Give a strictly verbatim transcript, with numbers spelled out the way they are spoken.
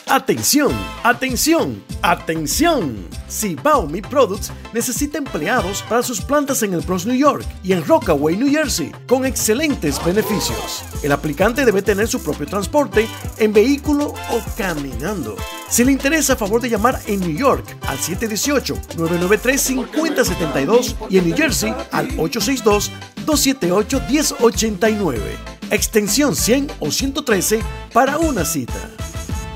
Atención, atención, atención. Cibao Meat Products necesita empleados para sus plantas en el Bronx, New York y en Rockaway, New Jersey, con excelentes beneficios. El aplicante debe tener su propio transporte en vehículo o caminando. Si le interesa, a favor de llamar en New York al siete uno ocho, nueve nueve tres, cinco cero siete dos y en New Jersey al ocho seis dos, dos siete ocho, uno cero ocho nueve. Extensión cien o ciento trece para una cita.